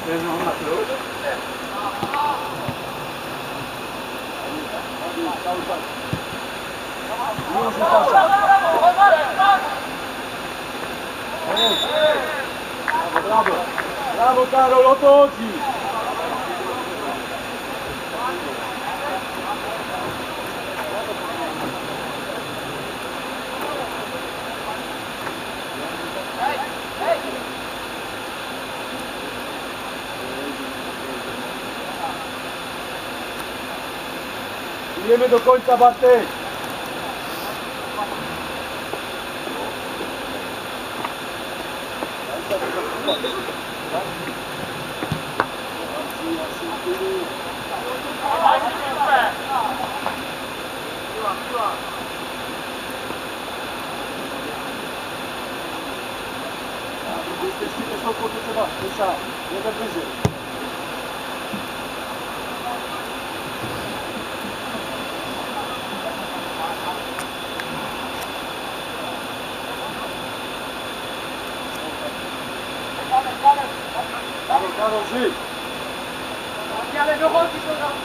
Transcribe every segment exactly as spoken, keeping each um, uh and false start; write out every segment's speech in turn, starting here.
Leżą na klucz. Już wypasza. Brawo, brawo. Brawo, Karol, o to chodzi. Idziemy do końca, Bartek. Jesteście wysoko, to trzeba, Mysza, jeden wyżej. Karol, Karol, żyj! Ale dochodzi do nas.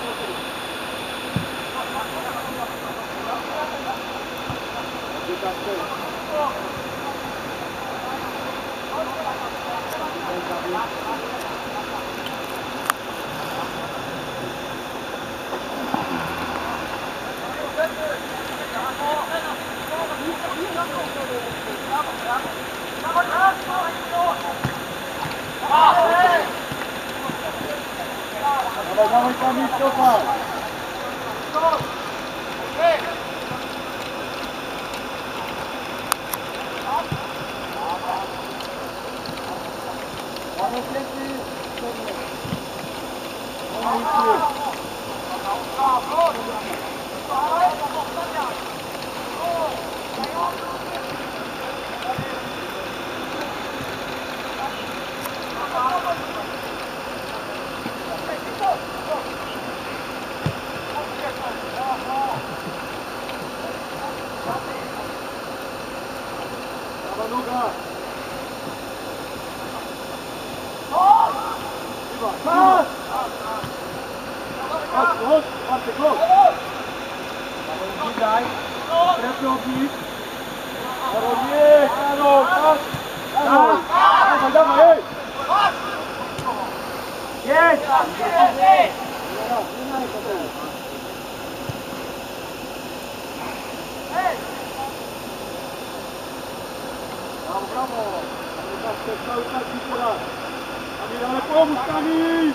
Dawaj, dawaj, Kamil, cofaj! Mamy piękny! Prawa noga! Pas! Chodź, chodź, Bartek, chodź! Daj, strefny obnik. Karol, nie, Karol, pas! Karol, dawaj, dawaj, ej! Jedź! Brawo, brawo! Ale cały czas i teraz! Kamil, ale pomóż, Kamil!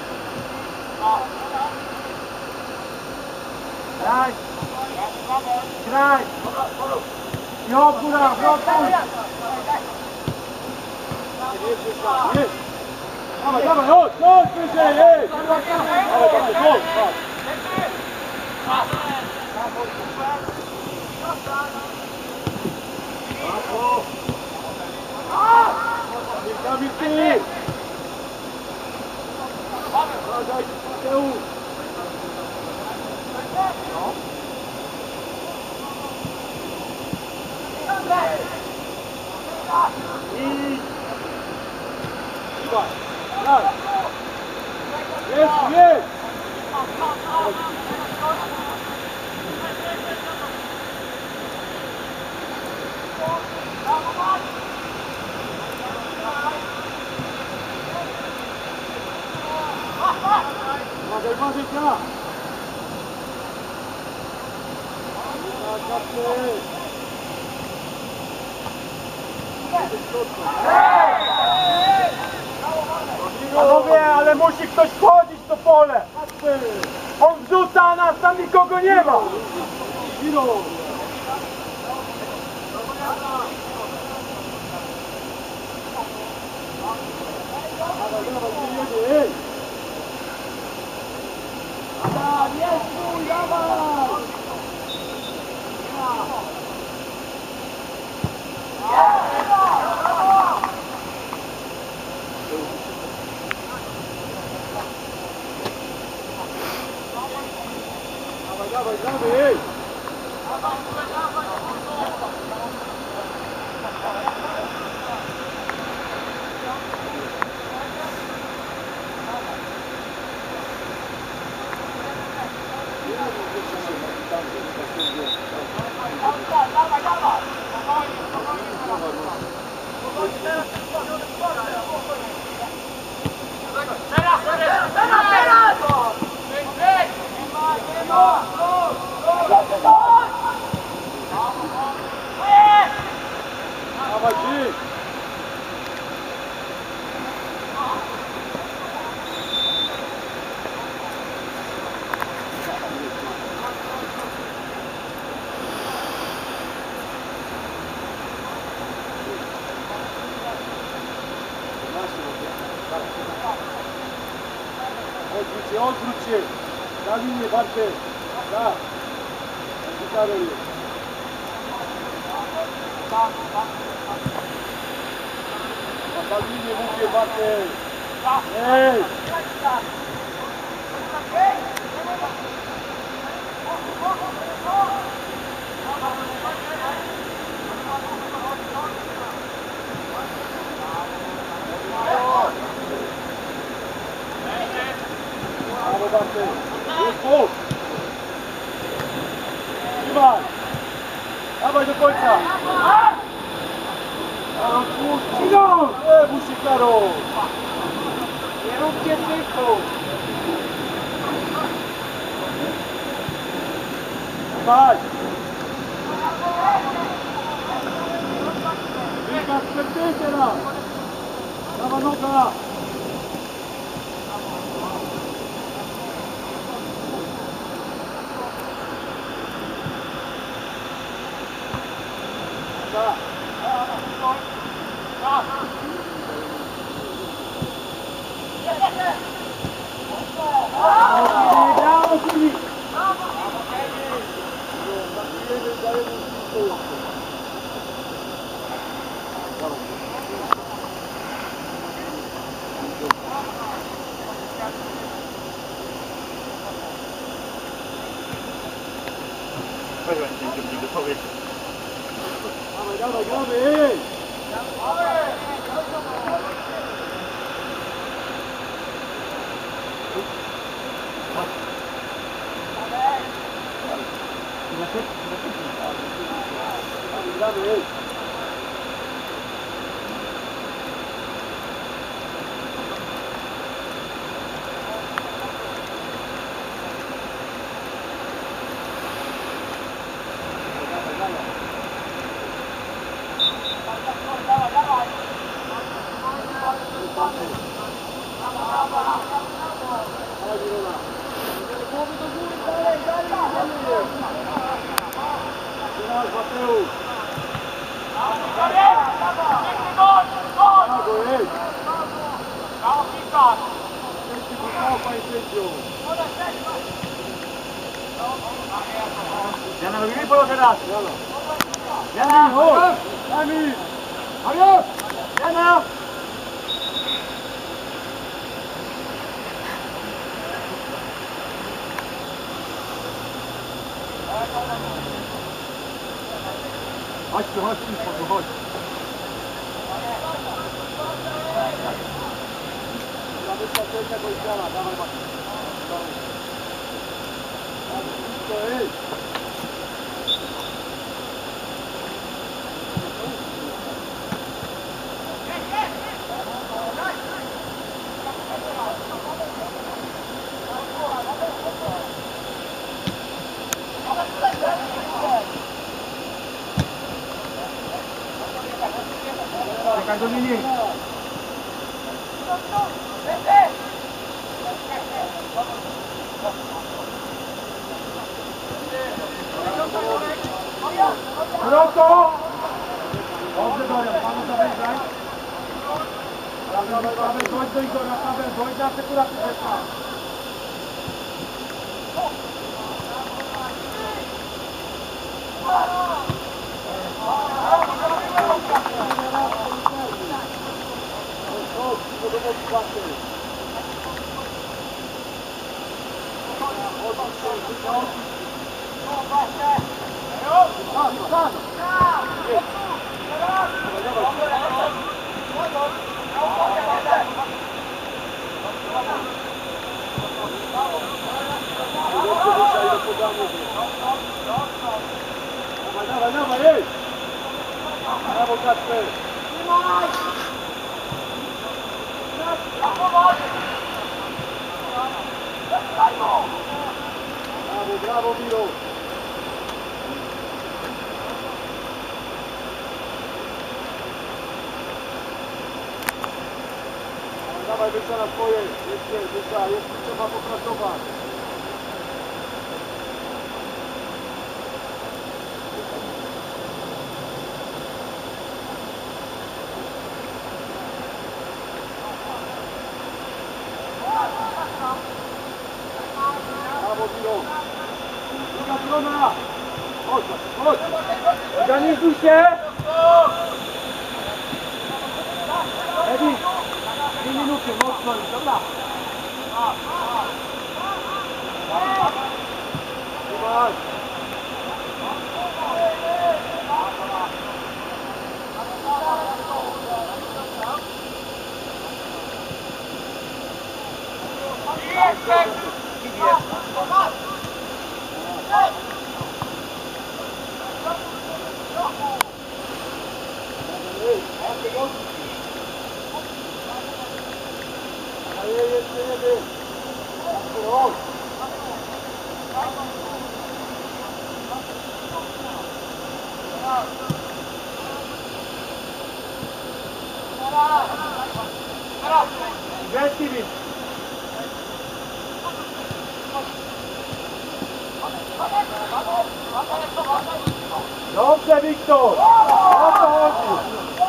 Graj! Graj! I od góra, odpuść! Jest! Dawaj, dawaj, chodź, chodź, wyżej, ej! Dawaj, dawaj, chodź, chodź! Brawo! Kamil, ty! Uważaj, Mateusz! I... Iwaj! Raz! Jest, jest! Uważaj, uważaj, ja! Panowie, ale musi ktoś wchodzić w to pole! On wrzuca, a nas tam nikogo nie ma! Adam, jest mój, dawaj! Dawaj, dawaj, dawaj, ej! Dawaj, dawaj! Spokojnie, spokojnie teraz! Teraz, teraz, teraz, teraz! Wyjdź, wyjdź! Nie ma, nie ma! Dawaj, ci! Odwróć się, odwróć się! Na linię, Bartek! Tak! I Karol jest. Na linię mówię, Bartek! Ej! Brawo, Bartek! Jest punkt! Trzymaj! Dawaj do końca! Karol, puść! Ciągnąć! Nie, puść się, Karol! Nie róbcie tylko! Trzymaj! Wyjazd przed teraz! Prawa noga! Brawo, Filip! Dawaj, dawaj, gramy, ej! Gramy, ej! Teraz Mateusz! Brawo, ej! Brawo, piłkarz! Sędzi został, panie sędziu! Jana, robimy polo teraz! Jana! Jana, Chodź! Kamil! Mariusz! Jana! Chodź tu, chodź tu, chodź! Zawyska sędzia Gojdziana, dawaj Maciej! Dawaj! Dawaj, blisko, ej! Czekaj do linii! Prosto! Dobrze, Dorian, panu zawężaj. Dawaj, dawaj, dojdź do Igora, Paweł, dojdź na sekurację zeszła. Podanie. Brawo, brawo, Miro. Dawaj, Wysza na swoje. Jeszcze, Wysza, jeszcze trzeba popracować. Brawo, Miro. Druga strona. Chodź, chodź. Organizuj się. Edi, dwie minuty, mocno już, dobra. Trzymaj. Jeszcze jeden. Chodź. Grzeczki widz. Dobrze, Wiktor. O co chodzi?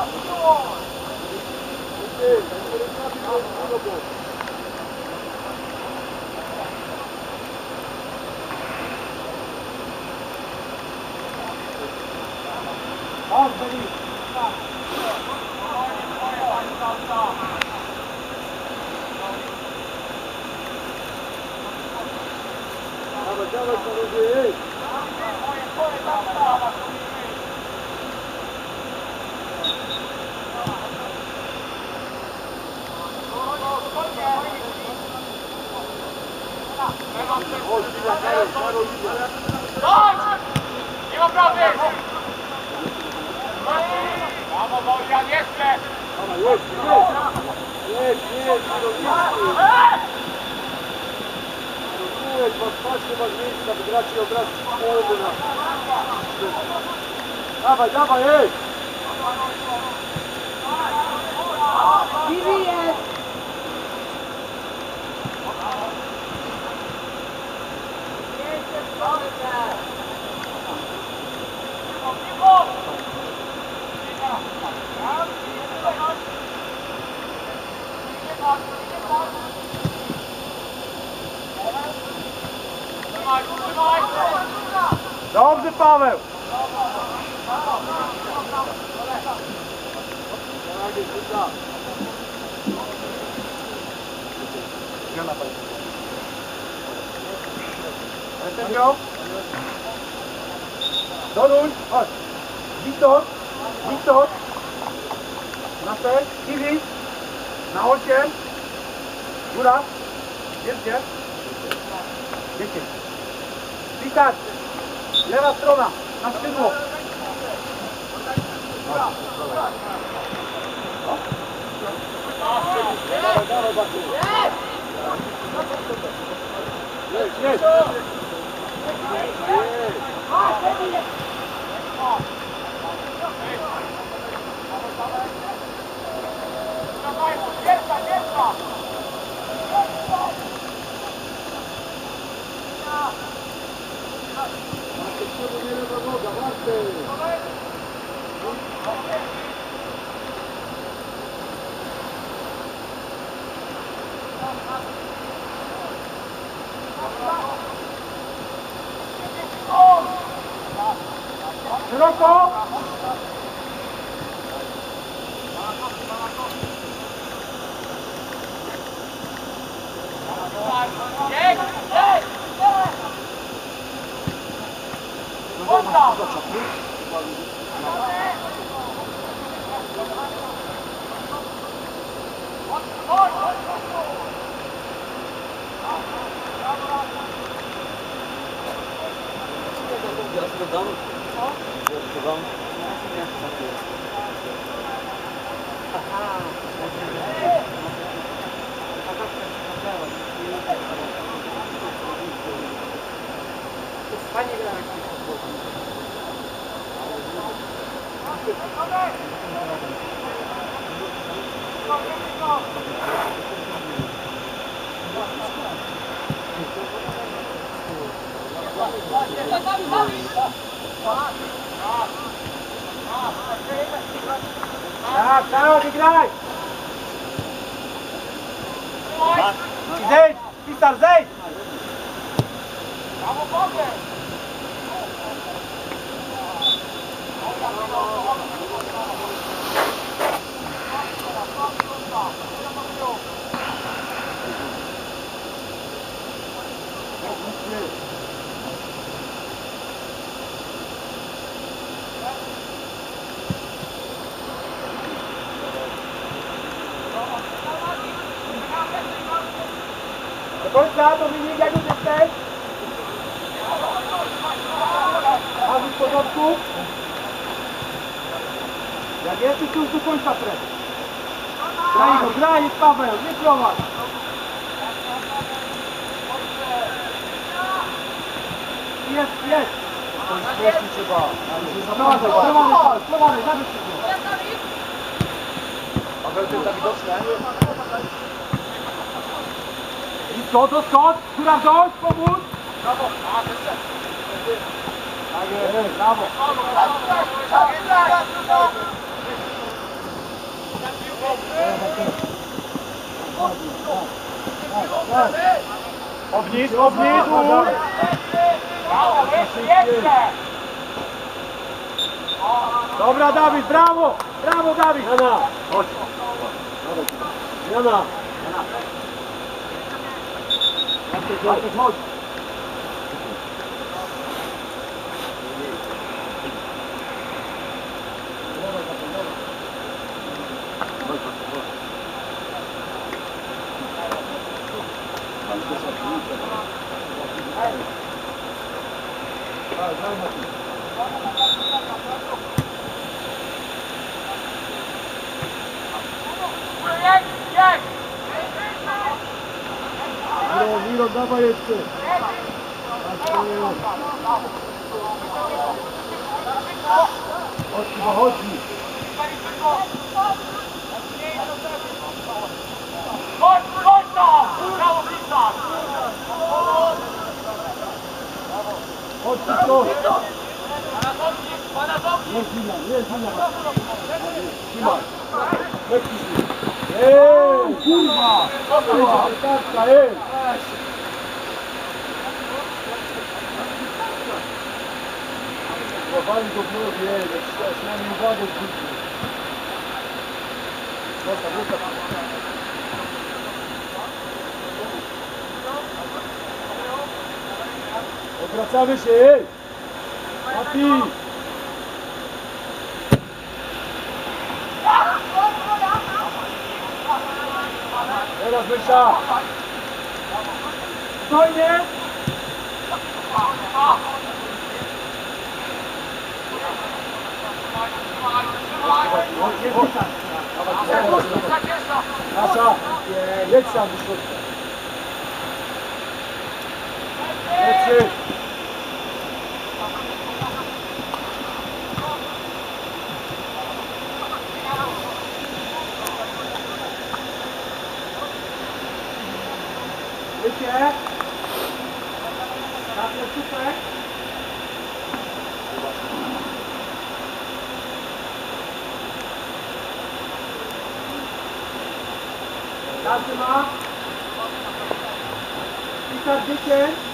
On, Denis. Dawaj, dawaj, panowie. Nie ma prawy! Brawo, Bojan, jeszcze! Jedź, jedź, jedź, jedź, jedź, was patrzcie, masz miejsca, wygracie od razu połowy na... Dawaj, dawaj, jedź! Bibi jest! Dobrze, Paweł! Antonio! Doruń! Chodź! Wiktor! Wiktor! Na ser! Kiwi! Na osiem! Góra! Wiecie? Wiecie! Witar! Lewa strona! Na skrzydło! Jedź, jedź! Szeroko! Jedź! Jedź! Wolta! Tak, tak, i graj! I zejdź! Pisar, zejdź! Brawo, Boże! Do końca, Dominik, jak już jesteś? A w porządku? Jak jesteś, to już do końca Fred. Graj go, graj, Paweł, nie prowadź. Jest, jest. Wreszcie trzeba. Prowadzę, prowadzę, prowadzę, zabierz się go. Paweł, to jest za widoczne. Skot, to skot, która wziąć, pomóż. Brawo! A, jeszcze! Tak jest, brawo. Obniż, obniż, Brawo, jeszcze, jeszcze! Dobra, Dawid, brawo, brawo, Dawid. Jana, chodź. Jana. Bartek, chodź. Jedź, jedź! Miro, Miro, dawaj jeszcze. Chodź, chyba chodzi. Chodź, chodź tam! Brawo, Pisar! Chodź, szybko. Panazowski, Panazowski! Jest wina, jest wina. Trzymaj. Lekki się. Ej, kurwa. Kurwa, kartka, ej. Chowali go w nogi, ej, jak na mnie uwagę zwrócił. Zostaw, zostaw. Odwracamy się, ej! Mati! Teraz Mysza! Spokojnie. Jest pisar. Nasza! Jedź sam do środka. Lecy! Wiecie? Tak, jest super. Każdy ma. Pisar dziecię.